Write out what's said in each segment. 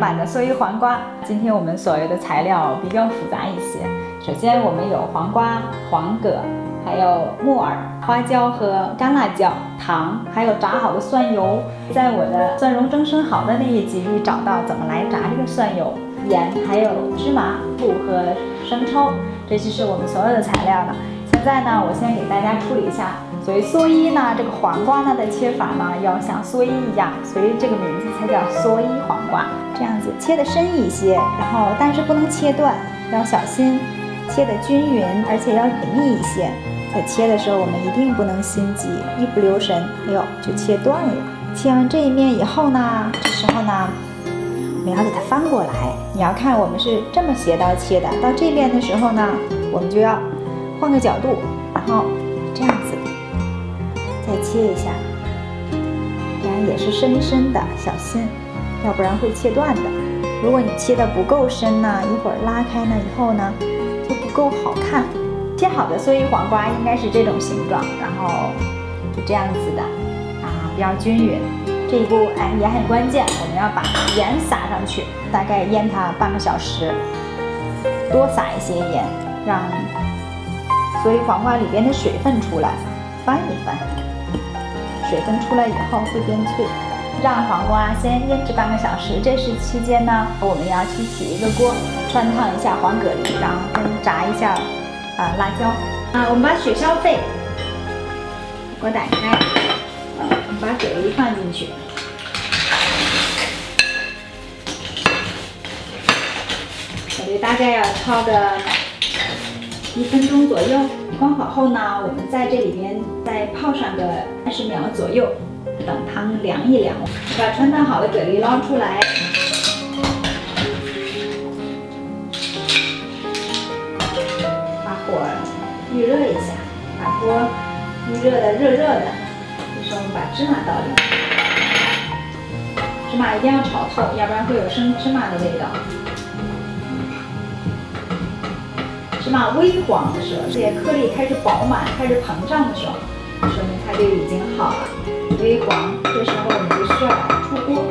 版的蓑衣黄瓜。今天我们所用的材料比较复杂一些。首先我们有黄瓜、黄葛，还有木耳、花椒和干辣椒、糖，还有炸好的蒜油。在我的蒜蓉蒸生好的那一集里找到怎么来炸这个蒜油、盐，还有芝麻、醋和生抽，这就是我们所有的材料了。现在呢，我先给大家处理一下。所谓蓑衣呢，这个黄瓜呢的切法呢，要像蓑衣一样，所以这个名字才叫蓑衣黄瓜。这样子切得深一些，然后但是不能切断，要小心切得均匀，而且要紧密一些。在切的时候，我们一定不能心急，一不留神，哎呦，就切断了。切完这一面以后呢，这时候呢，我们要给它翻过来。你要看我们是这么斜刀切的，到这边的时候呢，我们就要换个角度，然后这样子再切一下，这样也是深深的，小心，要不然会切断的。如果你切的不够深呢，一会儿拉开呢以后呢，就不够好看。切好的蓑衣黄瓜应该是这种形状，然后就这样子的比较均匀。这一步也很关键，我们要把盐撒上去，大概腌它半个小时，多撒一些盐，让蓑衣黄瓜里边的水分出来，翻一翻，水分出来以后会变脆。让黄瓜先腌制半个小时，这时期间呢，我们要去起一个锅，穿烫一下黄蛤蜊，然后跟炸一下辣椒。我们把水烧沸，锅打开，我们把蛤蜊放进去。蛤蜊大概要焯个1分钟左右。关好后呢，我们在这里边再泡上个30秒左右，等汤凉一凉。把穿烫好的蛤蜊捞出来，把火预热一下，把锅预热的热热的。这时候我们把芝麻倒进去，芝麻一定要炒透，要不然会有生芝麻的味道。芝麻微黄的时候，这些颗粒开始饱满、开始膨胀的时候，说明它就已经好了。微黄，这时候我们就需要把它出锅。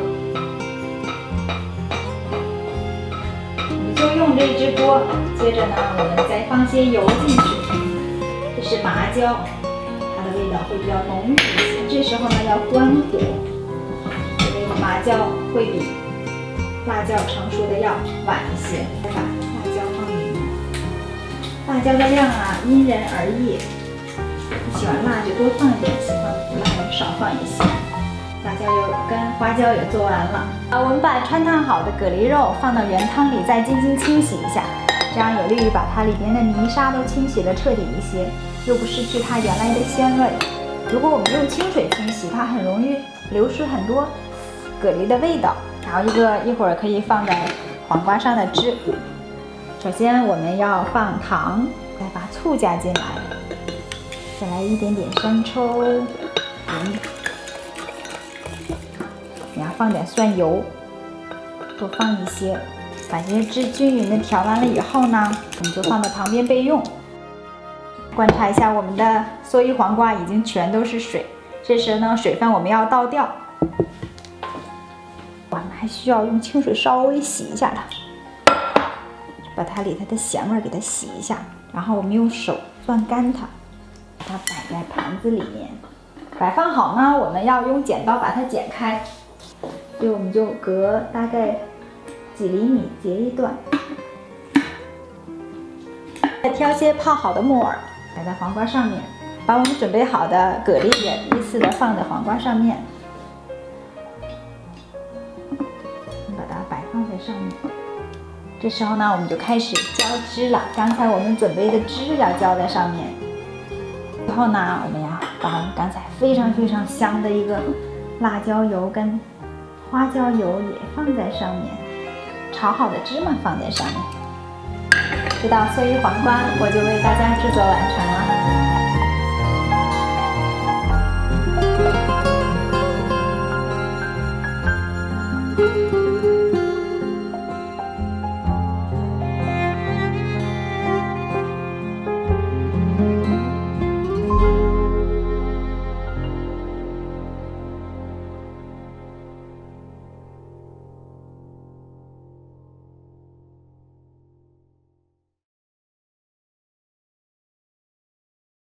我们就用这只锅，接着呢，我们再放些油进去。这是麻椒，它的味道会比较浓郁一些。这时候呢，要关火，因为麻椒会比辣椒成熟的要晚一些。把辣椒放进去。辣椒的量因人而异，你喜欢辣就多放一点，喜欢不辣就少放一些。辣椒油跟花椒也做完了，我们把穿烫好的蛤蜊肉放到原汤里，再轻轻清洗一下，这样有利于把它里边的泥沙都清洗得彻底一些，又不失去它原来的鲜味。如果我们用清水清洗，它很容易流失很多蛤蜊的味道。然后一会儿可以放在黄瓜上的汁。首先我们要放糖，再把醋加进来，再来一点点生抽，你要放点蒜油，多放一些，把这些汁均匀的调完了以后呢，我们就放在旁边备用。观察一下我们的蓑衣黄瓜已经全都是水，这时呢水分我们要倒掉，我们还需要用清水稍微洗一下它。把它里头的咸味给它洗一下，然后我们用手攥干它，把它摆在盘子里面。摆放好呢，我们要用剪刀把它剪开，所以我们就隔大概几厘米截一段。再挑些泡好的木耳摆在黄瓜上面，把我们准备好的蛤蜊也依次的放在黄瓜上面，把它摆放在上面。这时候呢，我们就开始浇汁了。刚才我们准备的汁要浇在上面。然后呢，我们要把我们刚才非常非常香的一个辣椒油跟花椒油也放在上面，炒好的芝麻放在上面。这道蓑衣黄瓜我就为大家制作完成了。